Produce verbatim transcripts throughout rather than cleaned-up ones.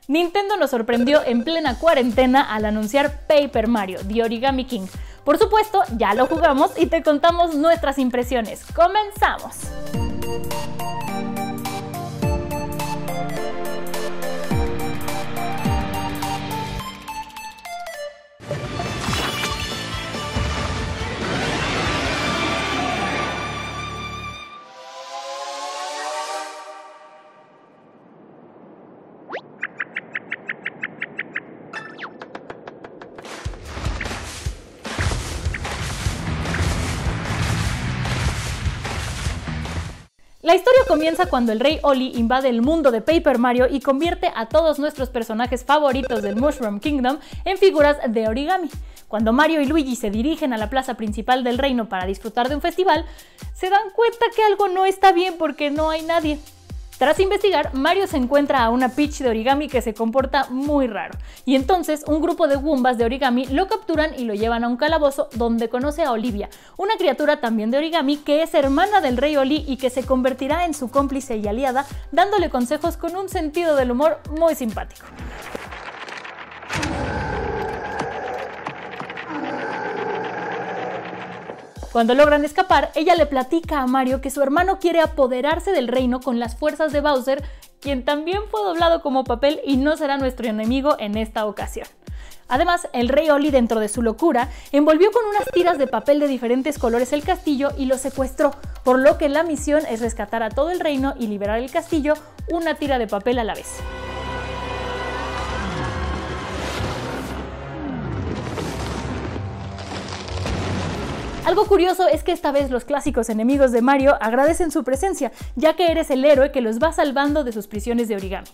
Nintendo nos sorprendió en plena cuarentena al anunciar Paper Mario: The Origami King. Por supuesto, ya lo jugamos y te contamos nuestras impresiones. ¡Comenzamos! La historia comienza cuando el rey Oli invade el mundo de Paper Mario y convierte a todos nuestros personajes favoritos del Mushroom Kingdom en figuras de origami. Cuando Mario y Luigi se dirigen a la plaza principal del reino para disfrutar de un festival, se dan cuenta que algo no está bien porque no hay nadie. Tras investigar, Mario se encuentra a una Peach de origami que se comporta muy raro, y entonces un grupo de Goombas de origami lo capturan y lo llevan a un calabozo donde conoce a Olivia, una criatura también de origami que es hermana del rey Oli y que se convertirá en su cómplice y aliada, dándole consejos con un sentido del humor muy simpático. Cuando logran escapar, ella le platica a Mario que su hermano quiere apoderarse del reino con las fuerzas de Bowser, quien también fue doblado como papel y no será nuestro enemigo en esta ocasión. Además, el rey Oli, dentro de su locura, envolvió con unas tiras de papel de diferentes colores el castillo y lo secuestró, por lo que la misión es rescatar a todo el reino y liberar el castillo, una tira de papel a la vez. Algo curioso es que esta vez los clásicos enemigos de Mario agradecen su presencia, ya que eres el héroe que los va salvando de sus prisiones de origami.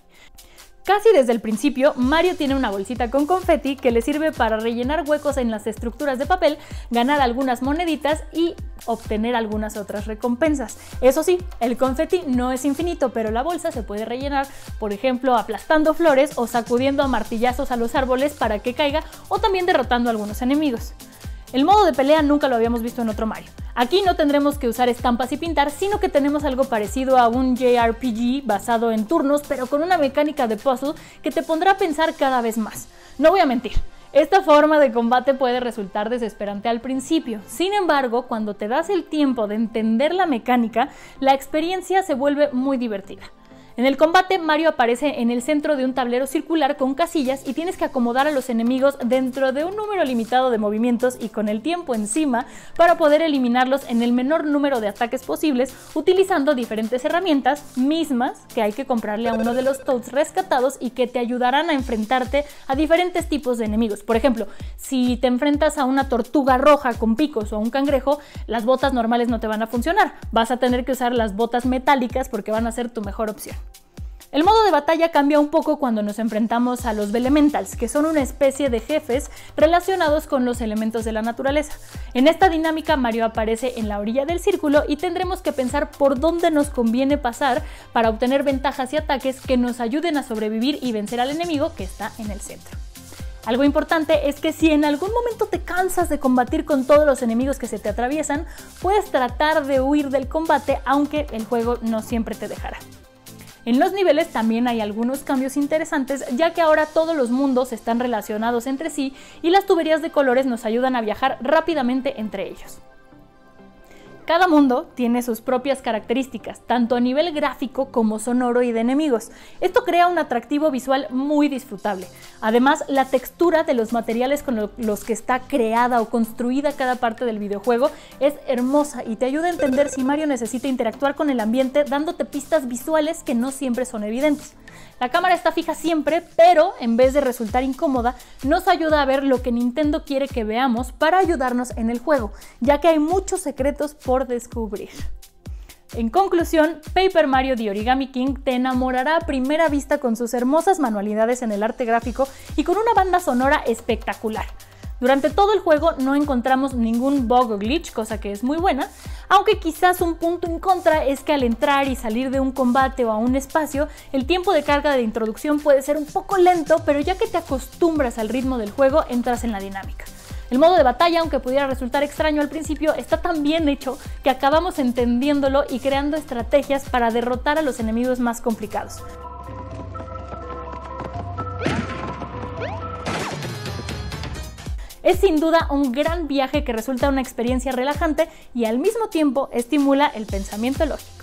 Casi desde el principio, Mario tiene una bolsita con confeti que le sirve para rellenar huecos en las estructuras de papel, ganar algunas moneditas y obtener algunas otras recompensas. Eso sí, el confeti no es infinito, pero la bolsa se puede rellenar, por ejemplo, aplastando flores o sacudiendo a martillazos a los árboles para que caiga, o también derrotando a algunos enemigos. El modo de pelea nunca lo habíamos visto en otro Mario. Aquí no tendremos que usar estampas y pintar, sino que tenemos algo parecido a un J R P G basado en turnos, pero con una mecánica de puzzle que te pondrá a pensar cada vez más. No voy a mentir, esta forma de combate puede resultar desesperante al principio. Sin embargo, cuando te das el tiempo de entender la mecánica, la experiencia se vuelve muy divertida. En el combate, Mario aparece en el centro de un tablero circular con casillas y tienes que acomodar a los enemigos dentro de un número limitado de movimientos y con el tiempo encima para poder eliminarlos en el menor número de ataques posibles utilizando diferentes herramientas mismas que hay que comprarle a uno de los Toads rescatados y que te ayudarán a enfrentarte a diferentes tipos de enemigos. Por ejemplo, si te enfrentas a una tortuga roja con picos o a un cangrejo, las botas normales no te van a funcionar. Vas a tener que usar las botas metálicas porque van a ser tu mejor opción. El modo de batalla cambia un poco cuando nos enfrentamos a los Velementals, que son una especie de jefes relacionados con los elementos de la naturaleza. En esta dinámica, Mario aparece en la orilla del círculo y tendremos que pensar por dónde nos conviene pasar para obtener ventajas y ataques que nos ayuden a sobrevivir y vencer al enemigo que está en el centro. Algo importante es que si en algún momento te cansas de combatir con todos los enemigos que se te atraviesan, puedes tratar de huir del combate, aunque el juego no siempre te dejará. En los niveles también hay algunos cambios interesantes, ya que ahora todos los mundos están relacionados entre sí y las tuberías de colores nos ayudan a viajar rápidamente entre ellos. Cada mundo tiene sus propias características, tanto a nivel gráfico como sonoro y de enemigos. Esto crea un atractivo visual muy disfrutable. Además, la textura de los materiales con los que está creada o construida cada parte del videojuego es hermosa y te ayuda a entender si Mario necesita interactuar con el ambiente, dándote pistas visuales que no siempre son evidentes. La cámara está fija siempre, pero en vez de resultar incómoda, nos ayuda a ver lo que Nintendo quiere que veamos para ayudarnos en el juego, ya que hay muchos secretos por descubrir. En conclusión, Paper Mario: The Origami King te enamorará a primera vista con sus hermosas manualidades en el arte gráfico y con una banda sonora espectacular. Durante todo el juego no encontramos ningún bug o glitch, cosa que es muy buena, aunque quizás un punto en contra es que al entrar y salir de un combate o a un espacio, el tiempo de carga de introducción puede ser un poco lento, pero ya que te acostumbras al ritmo del juego, entras en la dinámica. El modo de batalla, aunque pudiera resultar extraño al principio, está tan bien hecho que acabamos entendiéndolo y creando estrategias para derrotar a los enemigos más complicados. Es sin duda un gran viaje que resulta una experiencia relajante y al mismo tiempo estimula el pensamiento lógico.